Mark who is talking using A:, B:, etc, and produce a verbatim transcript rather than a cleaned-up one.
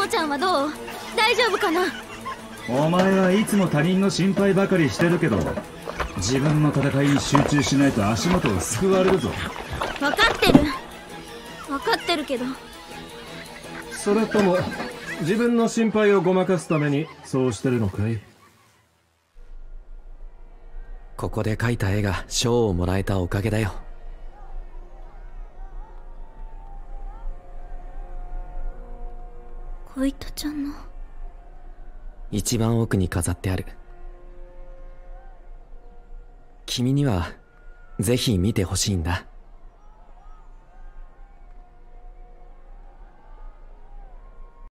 A: ちゃんはどう？大丈夫かな？
B: お前はいつも他人の心配ばかりしてるけど、自分の戦いに集中しないと足元をすくわれるぞ。
A: 分かってる分かってるけど。
C: それとも自分の心配をごまかすためにそうしてるのかい？
D: ここで描いた絵が賞をもらえたおかげだよ。
A: 小糸ちゃんの
D: 一番奥に飾ってある。君にはぜひ見てほしいんだ。